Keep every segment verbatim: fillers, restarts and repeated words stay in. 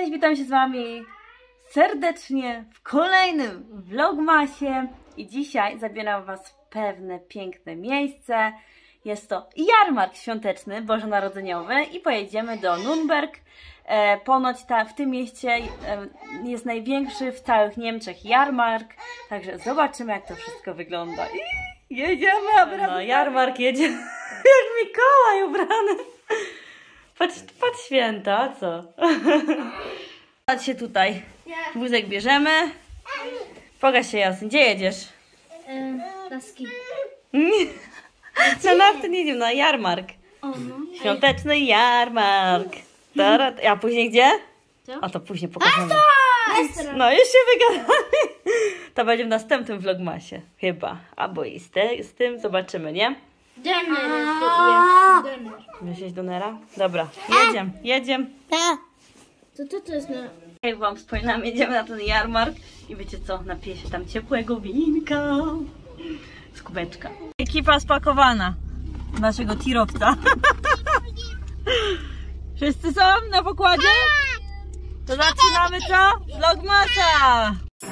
Cześć, witam się z Wami serdecznie w kolejnym vlogmasie i dzisiaj zabieram Was w pewne piękne miejsce. Jest to jarmark świąteczny, bożonarodzeniowy i pojedziemy do Nürnberg. E, ponoć ta, w tym mieście e, jest największy w całych Niemczech jarmark, także zobaczymy, jak to wszystko wygląda. I jedziemy, aby no, jarmark jedzie jak Mikołaj ubrany. Patrz, patrz święta, co? Patrz się tutaj. Wózek bierzemy. Pokaż się, Jasyn. Gdzie jedziesz? Laski. Na nafty nie idziemy, na jarmark. Świąteczny jarmark. A później gdzie? A to później pokażemy. No już się wygadamy. To będzie w następnym vlogmasie. Chyba. Albo i z, te, z tym zobaczymy, nie? Dener jest. Myślisz do Nera? Dobra, jedziemy, jedziemy. To to, to jest na... Jak wam wspominam, jedziemy na ten jarmark i wiecie co, napiję się tam ciepłego winka z kubeczka. Ekipa spakowana naszego tirowca. Wszyscy są na pokładzie? To zaczynamy co? Vlogmasa!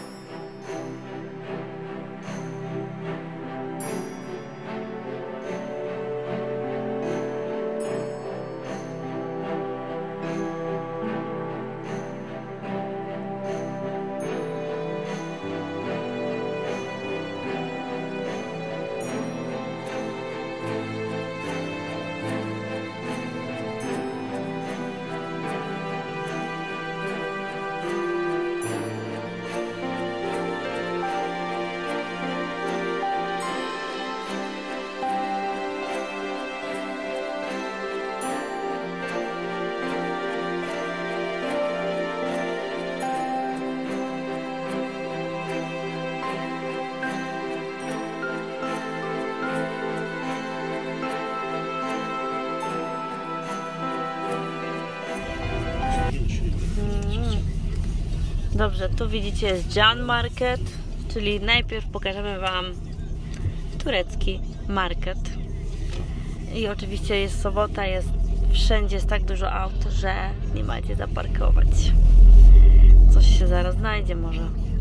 Dobrze, tu widzicie jest Jan Market, czyli najpierw pokażemy Wam turecki market. I oczywiście jest sobota, jest wszędzie jest tak dużo aut, że nie ma gdzie zaparkować. Coś się zaraz znajdzie może.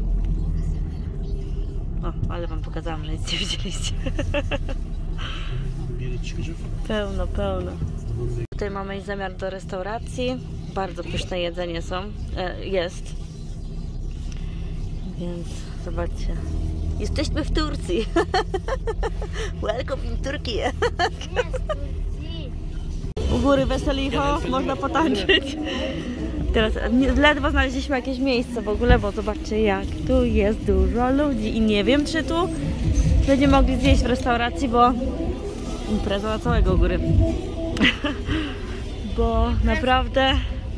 O, ale Wam pokazałam, że nic nie widzieliście. Pełno, pełno. Tutaj mamy zamiar do restauracji. Bardzo pyszne jedzenie są, e, jest. Więc zobaczcie. Jesteśmy w Turcji. Welcome in Turkey. U góry Weselicho można potańczyć. Teraz ledwo znaleźliśmy jakieś miejsce w ogóle, bo zobaczcie, jak tu jest dużo ludzi. I nie wiem, czy tu będziemy mogli zjeść w restauracji, bo impreza na całego góry. Bo naprawdę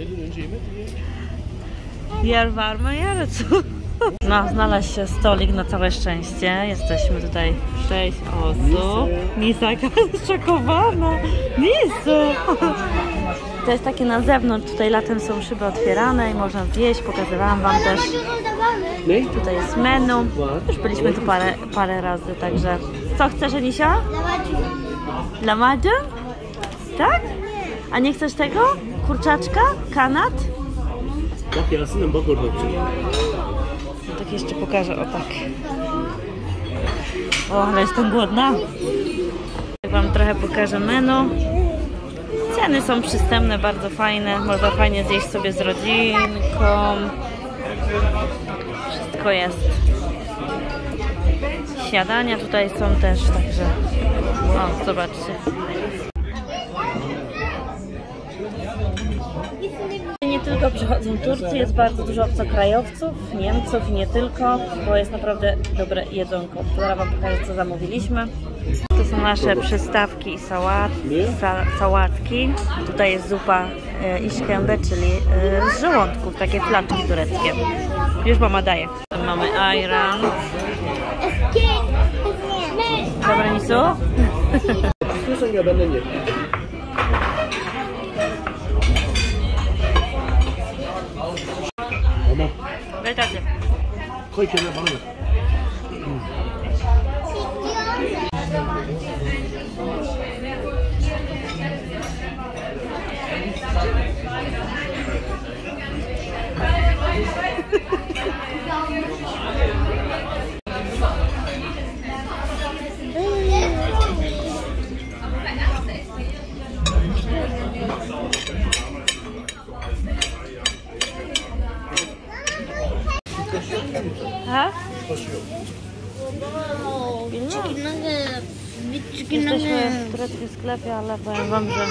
jar warme, ale co? No, znalazł się stolik na całe szczęście. Jesteśmy tutaj sześć osób. Nisa jest szokowana. Nisu! To jest takie na zewnątrz. Tutaj latem są szyby otwierane i można zjeść. Pokazywałam Wam też. Tutaj jest menu. Już byliśmy tu parę, parę razy, także... Co chcesz, Anisia? Lamadzę? Tak? A nie chcesz tego? Kurczaczka? Kanat? Tak jeszcze pokażę, o tak. O, ale jestem głodna. Jak Wam trochę pokażę menu. Ceny są przystępne, bardzo fajne. Można fajnie zjeść sobie z rodzinką. Wszystko jest. Śniadania tutaj są też, także... O, zobaczcie. Nie tylko przychodzą Turcy, jest bardzo dużo obcokrajowców, Niemców, nie tylko, bo jest naprawdę dobre jedzonko. Zaraz Wam pokażę, co zamówiliśmy. To są nasze przystawki i sałat, sa, sałatki. Tutaj jest zupa e, iszkembe, czyli e, z żołądków, takie flaczki tureckie. Już mama daje. Tam mamy ayran. Dobra, Nisu? Wejdziecie. Koy kenara bana ver. Chicken nugget. Chicken Jesteśmy w nugget. tureckim sklepie, ale powiem wam, że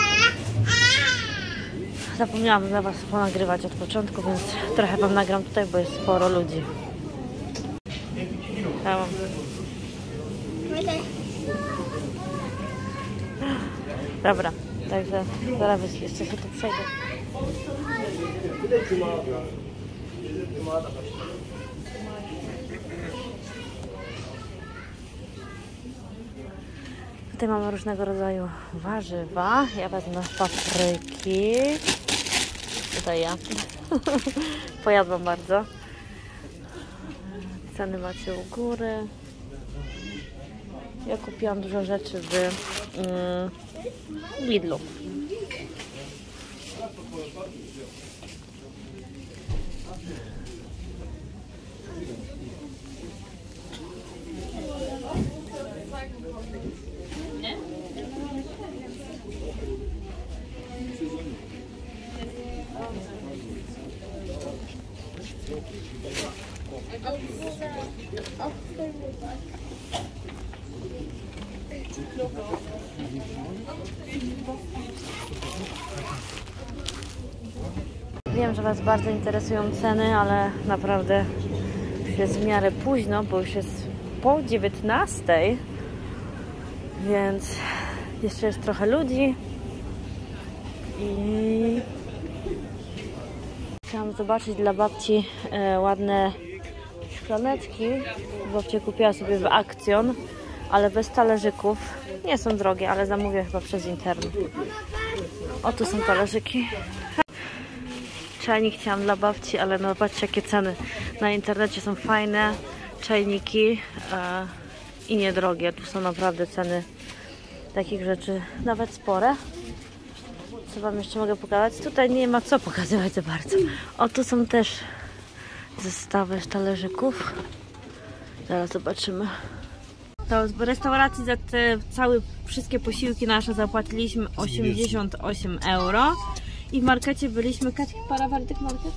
zapomniałam dla was ponagrywać od początku, więc trochę wam nagram tutaj, bo jest sporo ludzi. Tam. Dobra, także zaraz jeszcze się tu przejdę. Tutaj mamy różnego rodzaju warzywa. Ja wezmę papryki. Tutaj ja. Pojadłam bardzo. Ceny macie u góry. Ja kupiłam dużo rzeczy w mm, Lidlu. Wiem, że was bardzo interesują ceny, ale naprawdę już jest w miarę późno, bo już jest po dziewiętnastej, więc jeszcze jest trochę ludzi i chciałam zobaczyć dla babci e, ładne szklaneczki. Babcia kupiła sobie w Aukcjon, ale bez talerzyków. Nie są drogie, ale zamówię chyba przez internet. O, tu są talerzyki. Czajnik chciałam dla babci, ale no patrzcie jakie ceny. Na internecie są fajne czajniki e, i niedrogie. Tu są naprawdę ceny takich rzeczy nawet spore. Co wam jeszcze mogę pokazać? Tutaj nie ma co pokazywać za bardzo. O, tu są też zestawy talerzyków. Zaraz zobaczymy. To z restauracji za te całe wszystkie posiłki nasze zapłaciliśmy osiemdziesiąt osiem euro. I w markecie byliśmy... Kaczki, para tych market?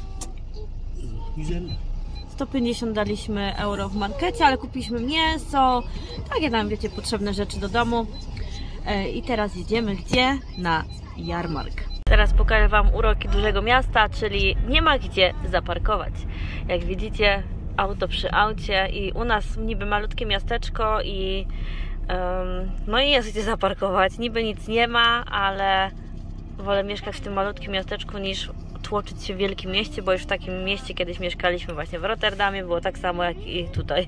sto pięćdziesiąt daliśmy euro w markecie, ale kupiliśmy mięso, takie tam, wiecie, potrzebne rzeczy do domu. I teraz jedziemy gdzie? Na jarmark. Teraz pokażę wam uroki dużego miasta, czyli nie ma gdzie zaparkować. Jak widzicie, auto przy aucie i u nas niby malutkie miasteczko i um, no i jest gdzie zaparkować. Niby nic nie ma, ale wolę mieszkać w tym malutkim miasteczku niż tłoczyć się w wielkim mieście, bo już w takim mieście kiedyś mieszkaliśmy właśnie w Rotterdamie, było tak samo jak i tutaj.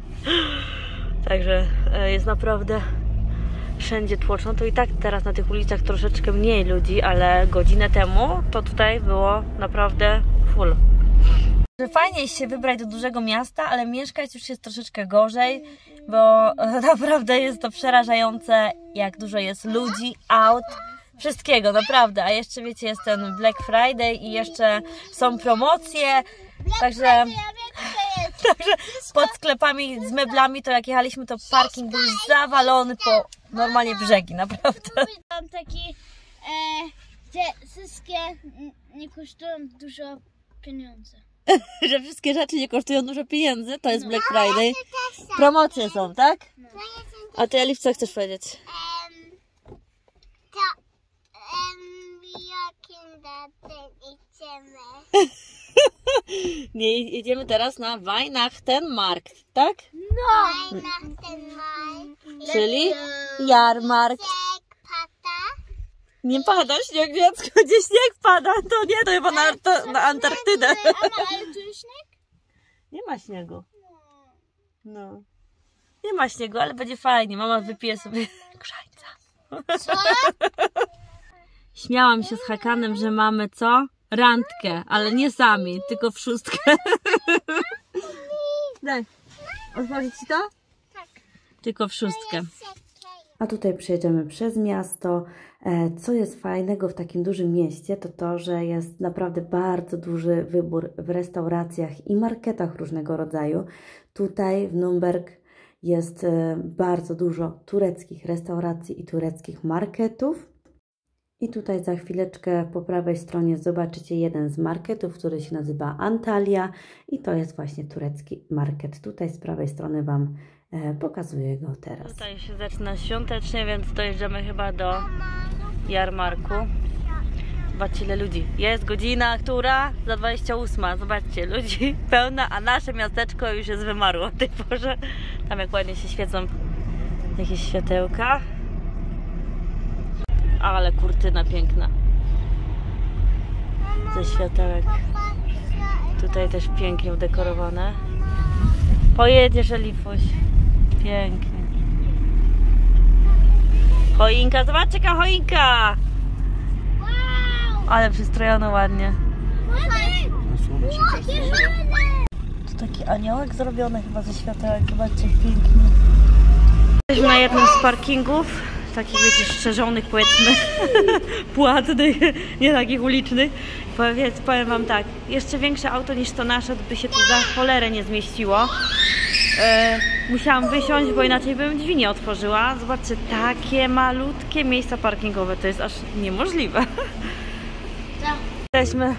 Także jest naprawdę wszędzie tłoczno. To i tak teraz na tych ulicach troszeczkę mniej ludzi, ale godzinę temu to tutaj było naprawdę full. Fajnie się wybrać do dużego miasta, ale mieszkać już jest troszeczkę gorzej, bo naprawdę jest to przerażające, jak dużo jest ludzi, aut, wszystkiego, naprawdę. A jeszcze wiecie, jest ten Black Friday i jeszcze są promocje, także, także pod sklepami z meblami, to jak jechaliśmy, to parking był zawalony po normalnie brzegi, naprawdę. Mam taki, e, gdzie wszystkie nie kosztują dużo pieniędzy. Że wszystkie rzeczy nie kosztują dużo pieniędzy, to jest Black Friday. Promocje są, tak? A ty, Elif, co chcesz powiedzieć? Um, to um, jakim datem idziemy? Nie, jedziemy teraz na Weihnachtenmarkt, tak? No! Na ten maj. Czyli jarmark. Pada? Nie pada śnieg, dziecko, gdzie śnieg pada? To nie, to chyba na, to, na Antarktydę. Ale tu jest śnieg? Nie ma śniegu. No. Nie ma śniegu, ale będzie fajnie. Mama wypije sobie grzańca. Co? Śmiałam się z Hakanem, że mamy co? Randkę, ale nie sami, tylko w szóstkę. Daj. Otworzyć ci to? Tak. Tylko w szóstkę. A tutaj przejedziemy przez miasto. Co jest fajnego w takim dużym mieście, to to, że jest naprawdę bardzo duży wybór w restauracjach i marketach różnego rodzaju. Tutaj w Nürnberg jest bardzo dużo tureckich restauracji i tureckich marketów. I tutaj za chwileczkę po prawej stronie zobaczycie jeden z marketów, który się nazywa Antalya i to jest właśnie turecki market. Tutaj z prawej strony Wam e, pokazuję go teraz. Tutaj się zaczyna świątecznie, więc dojeżdżamy chyba do jarmarku. Zobaczcie, ile ludzi. Jest godzina, która? Za dwadzieścia ósma. Zobaczcie, ludzi pełna, a nasze miasteczko już jest wymarło o tej porze. Tam jak ładnie się świecą jakieś światełka. Ale kurtyna piękna. Ze światełek. Tutaj też pięknie udekorowane. Pojedziesz, Elifuś. Pięknie. Choinka, zobaczcie, jaka choinka! Ale przystrojono ładnie. To taki aniołek zrobiony chyba ze światełek. Zobaczcie, pięknie. Jesteśmy na jednym z parkingów. Takich, wiecie, szczerzonych, powiedzmy, płatnych, nie takich ulicznych. Powiedz, powiem Wam tak, jeszcze większe auto niż to nasze by się tu za cholerę nie zmieściło. E, musiałam wysiąść, bo inaczej bym drzwi nie otworzyła. Zobaczcie, takie malutkie miejsca parkingowe, to jest aż niemożliwe. Jesteśmy.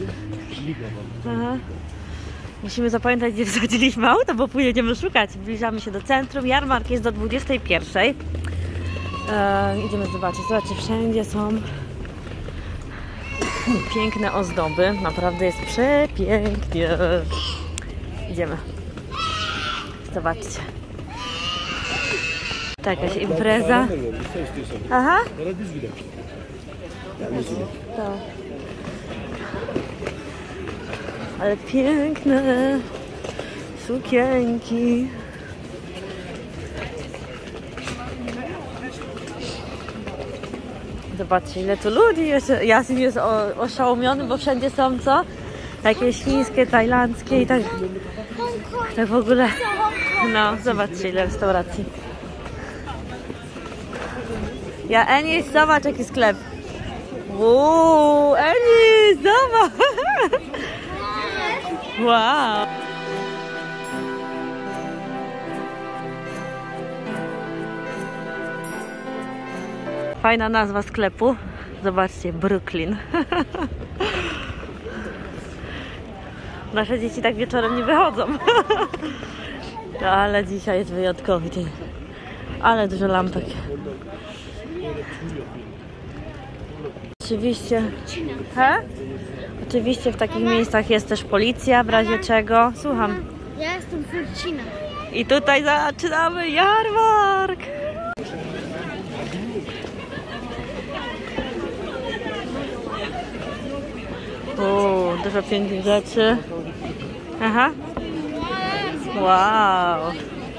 Aha. Musimy zapamiętać, gdzie wsadziliśmy auto, bo pójdziemy szukać. Zbliżamy się do centrum. Jarmark jest do dwudziestej pierwszej. E, idziemy zobaczyć. Zobaczcie, wszędzie są piękne ozdoby. Naprawdę jest przepięknie. Idziemy. Zobaczcie. To jakaś impreza. Aha. To. Ale piękne sukienki. Zobaczcie, ile tu ludzi jest. Jasin jest oszołomiony, bo wszędzie są co? Jakieś chińskie, tajlandzkie i tak, tak w ogóle. No, zobaczcie, ile restauracji. Ja, Enis, zobacz, jaki sklep. Uuu, Enis, zobacz. Wow. Fajna nazwa sklepu. Zobaczcie, Brooklyn. Nasze dzieci tak wieczorem nie wychodzą. No, ale dzisiaj jest wyjątkowy dzień. Ale dużo lampek. Oczywiście. He? Oczywiście w takich miejscach jest też policja, w razie czego. Słucham. Ja jestem Furcina. I tutaj zaczynamy jarmark. O, dużo pięknych rzeczy. Aha. Wow.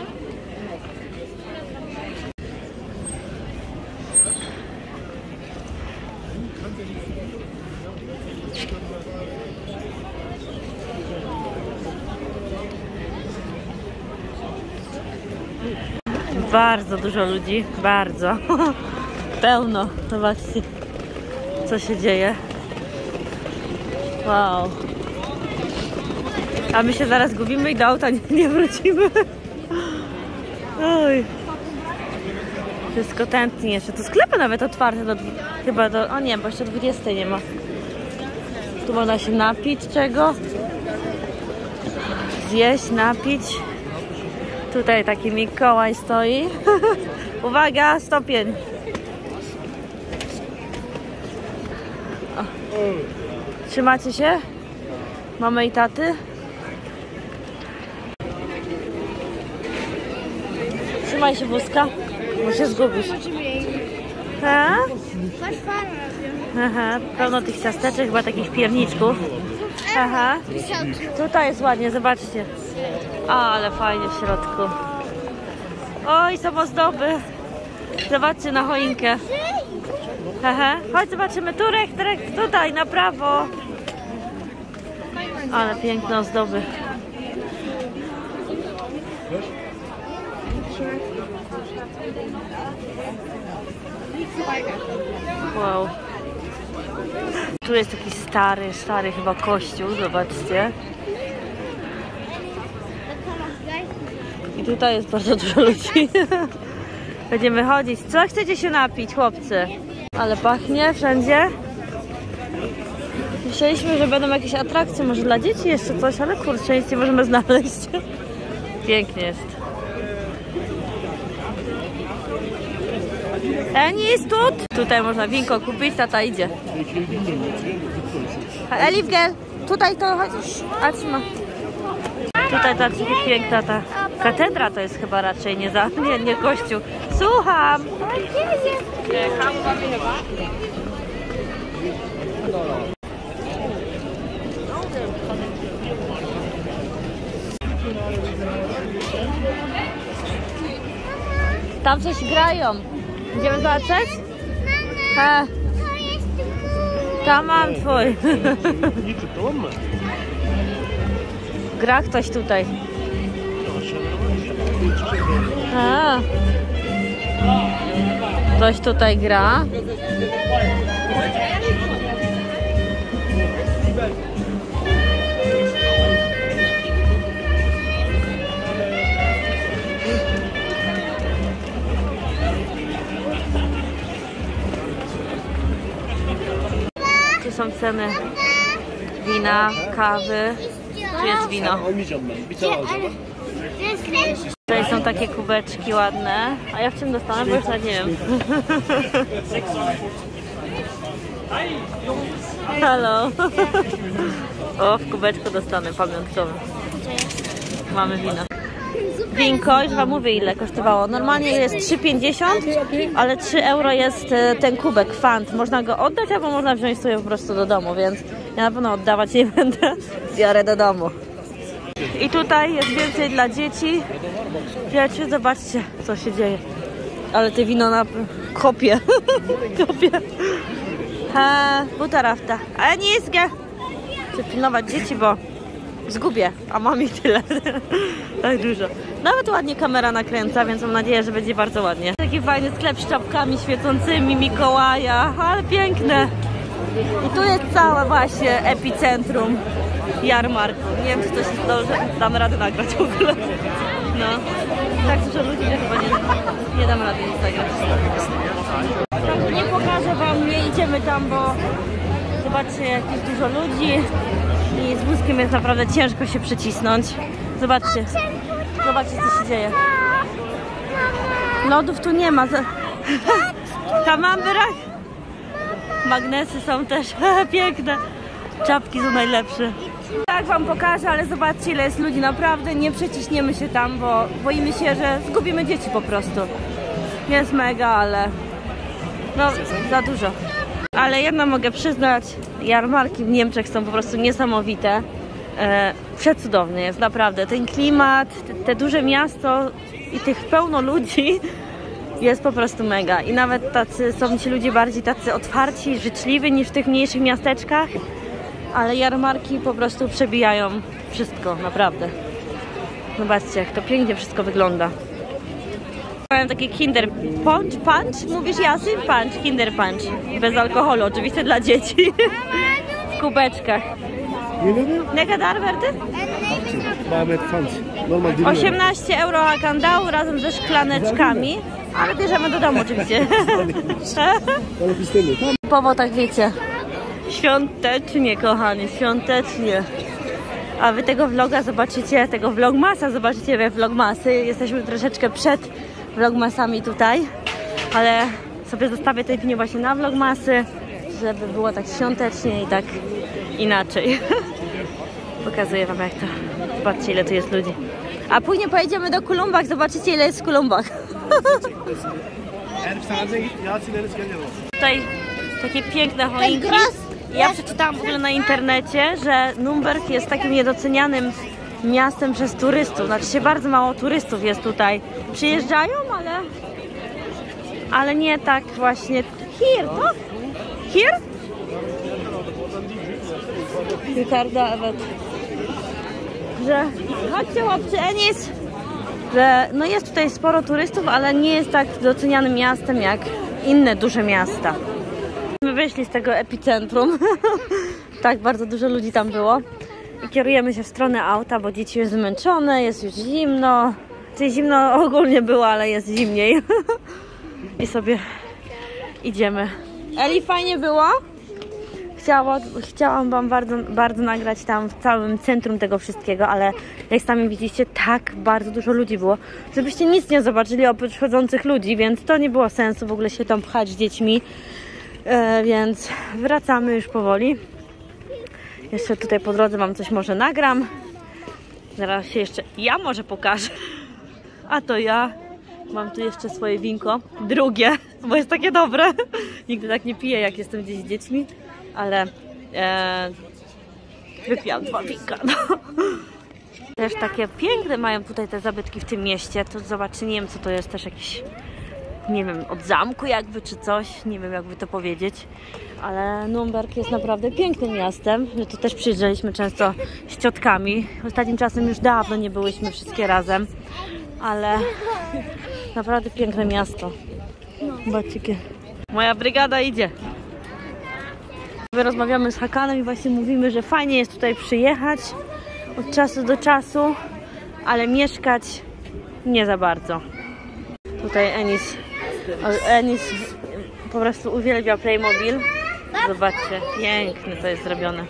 Bardzo dużo ludzi, bardzo. Pełno. Zobaczcie, co się dzieje. Wow. A my się zaraz gubimy i do auta nie, nie wrócimy. Oj. Wszystko tętni jeszcze. Tu sklepy nawet otwarte do, chyba do... O nie, bo jeszcze dwudziestej nie ma. Tu można się napić czego. Zjeść, napić. Tutaj taki Mikołaj stoi. Uwaga, stopień. O. Trzymacie się? Mamy i taty? Trzymaj się, wózka, bo się zgubisz. Ha? Aha, pełno tych ciasteczek, chyba takich pierniczków. Aha. Tutaj jest ładnie, zobaczcie. Ale fajnie w środku. Oj, są ozdoby. Zobaczcie na choinkę. Aha. Chodź, zobaczymy. Turek, turek, tutaj, na prawo. Ale piękne ozdoby. Wow. Tu jest taki stary, stary chyba kościół, zobaczcie. I tutaj jest bardzo dużo ludzi. Będziemy chodzić. Co chcecie się napić, chłopcy? Ale pachnie wszędzie. Myśleliśmy, że będą jakieś atrakcje, może dla dzieci jeszcze coś, ale kurczę, nic nie możemy znaleźć. Pięknie jest. Enis, tut! Tutaj można winko kupić, tata idzie. Elif, gel, tutaj to chodź. A trzyma. Tutaj ta piękna ta katedra to jest chyba raczej, nie za, nie, nie kościół. Słucham! Tam coś grają. Idziemy zobaczyć? He. Tam mam twój. Gra ktoś tutaj. A. Ktoś tutaj gra. Tu są ceny wina, kawy. Tu jest wino. Tutaj są takie kubeczki ładne. A ja w czym dostanę? Bo już nawet nie wiem. Halo. O, w kubeczku dostanę pamiątkowym. Mamy wino. Winko, już wam mówię ile kosztowało. Normalnie jest trzy pięćdziesiąt, ale trzy euro jest ten kubek, fant. Można go oddać, albo można wziąć sobie po prostu do domu, więc ja na pewno oddawać nie będę. Biorę do domu. I tutaj jest więcej dla dzieci. Wiecie, zobaczcie, co się dzieje. Ale te wino na kopie. Kopie. Ha, buta rafta. Ale nie jest ge. Chcę pilnować dzieci, bo zgubię, a mam ich tyle. Tak dużo. Nawet ładnie kamera nakręca, więc mam nadzieję, że będzie bardzo ładnie. Taki fajny sklep z czapkami świecącymi Mikołaja, ale piękne. I tu jest całe właśnie epicentrum jarmarku. Nie wiem, czy coś zdążę, dam radę nagrać w ogóle. No, tak dużo ludzi, że chyba nie, nie dam rady nic nagrać. Także nie pokażę wam, nie idziemy tam, bo zobaczcie, jak jest dużo ludzi i z wózkiem jest naprawdę ciężko się przycisnąć. Zobaczcie, zobaczcie, co się dzieje. Lodów tu nie ma. Kamamberak. Magnesy są też piękne. Czapki są najlepsze. Tak wam pokażę, ale zobaczcie, ile jest ludzi. Naprawdę nie przeciśniemy się tam, bo boimy się, że zgubimy dzieci po prostu. Jest mega, ale no za dużo. Ale jedno mogę przyznać, jarmarki w Niemczech są po prostu niesamowite. E, przecudowny jest, naprawdę. Ten klimat, te, te duże miasto i tych pełno ludzi jest po prostu mega. I nawet tacy są ci ludzie bardziej tacy otwarci, życzliwi niż w tych mniejszych miasteczkach. Ale jarmarki po prostu przebijają wszystko, naprawdę. Zobaczcie, jak to pięknie wszystko wygląda. Mam takie Kinder Punch, Punch? Mówisz Jasyn? Punch, Kinder Punch. Bez alkoholu, oczywiście dla dzieci. W kubeczkach. Negadar werty? osiemnaście euro akandał razem ze szklaneczkami. Ale bierzemy do domu oczywiście. Typowo tak wiecie. Świątecznie, kochani, świątecznie. A wy tego vloga zobaczycie, tego vlogmasa zobaczycie we vlogmasy. Jesteśmy troszeczkę przed vlogmasami tutaj, ale sobie zostawię tej filmie właśnie na vlogmasy, żeby było tak świątecznie i tak inaczej. Pokazuję wam jak to. Zobaczcie, ile tu jest ludzi. A później pojedziemy do Kulumbach, zobaczycie, ile jest w Kulumbach. Tutaj takie piękne choinki. Ja przeczytałam w ogóle na internecie, że Nürnberg jest takim niedocenianym miastem przez turystów. Znaczy się bardzo mało turystów jest tutaj. Przyjeżdżają, ale ale nie tak właśnie. Here, to? Here? Ricarda, Ewet. Że chodźcie chłopcy, Enis. Że no jest tutaj sporo turystów, ale nie jest tak docenianym miastem jak inne duże miasta. My wyszli z tego epicentrum. Tak, bardzo dużo ludzi tam było. I kierujemy się w stronę auta, bo dzieci jest zmęczone, jest już zimno. Czyli zimno ogólnie było, ale jest zimniej. I sobie idziemy Eli, fajnie było? Chciała, chciałam wam bardzo, bardzo nagrać tam w całym centrum tego wszystkiego, ale jak sami widzicie, tak bardzo dużo ludzi było, żebyście nic nie zobaczyli oprócz chodzących ludzi, więc to nie było sensu w ogóle się tam pchać z dziećmi, e, więc wracamy już powoli. Jeszcze tutaj po drodze wam coś może nagram. Zaraz się jeszcze ja może pokażę. A to ja. Mam tu jeszcze swoje winko. Drugie, bo jest takie dobre. Nigdy tak nie piję, jak jestem gdzieś z dziećmi. Ale e, wypiłam dwa winka. No. Też takie piękne mają tutaj te zabytki w tym mieście. To zobaczcie, nie wiem co to jest, też jakiś, nie wiem, od zamku jakby czy coś. Nie wiem jakby to powiedzieć. Ale Nürnberg jest naprawdę pięknym miastem. My tu też przyjeżdżaliśmy często z ciotkami. Ostatnim czasem już dawno nie byłyśmy wszystkie razem. Ale naprawdę piękne miasto. Zobaczcie. Moja brygada idzie. My rozmawiamy z Hakanem i właśnie mówimy, że fajnie jest tutaj przyjechać od czasu do czasu, ale mieszkać nie za bardzo. Tutaj Enis, Enis po prostu uwielbia Playmobil. Zobaczcie, pięknie to jest zrobione.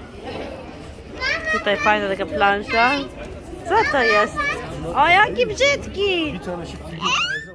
Tutaj fajna taka plansza. Co to jest? O, jaki brzydki!